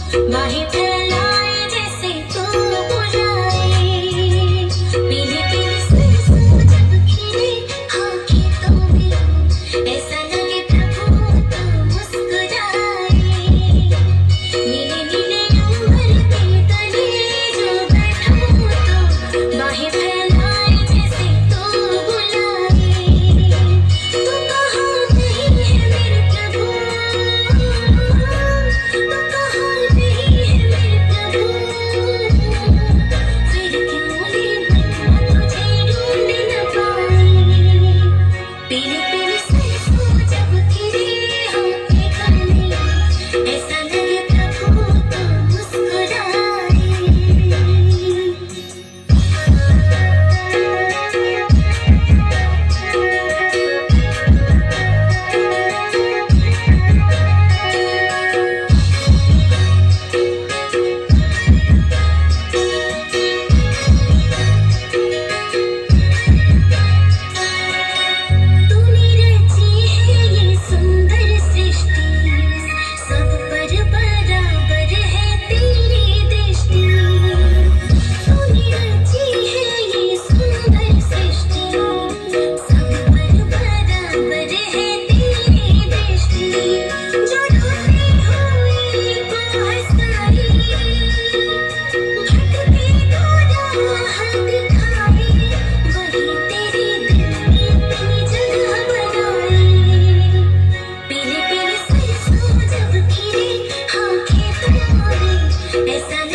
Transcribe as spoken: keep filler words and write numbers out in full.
बाहें फैलाए जैसे तू बुलाए, पीले पीले सरसों जब खिले हाँ खेतों में, ऐसा लगे प्रभु तो मुस्कुराए, नीले नीले अंबर के तले जो बैठूं तो बाहें फैलाए जैसे तू बुलाए, तू कहाँ नहीं है मेरे प्रभु, तू कहाँ नहीं है मेरे प्रभु, फिर क्यों ये बन्ना तुझे ढूंढ न पाए, पीले पीले सरसों जब खिले हाँ खेतों में, ऐसा लगे प्रभु तो मुस्कुराए। तूने रची है ये सुंदर सृष्टि, सब पर बराबर है तेरी दृष्टि, तूने रची है ये सुंदर सृष्टि, सब पर बराबर है तेरी दृष्टि, जो रोते हुए को हंसाए, भटके को राह दिखाए, वही तेरे दिल में अपनी जगह बनाए, पीले पीले सरसों जब खिले हाँ खेतों में, ऐसा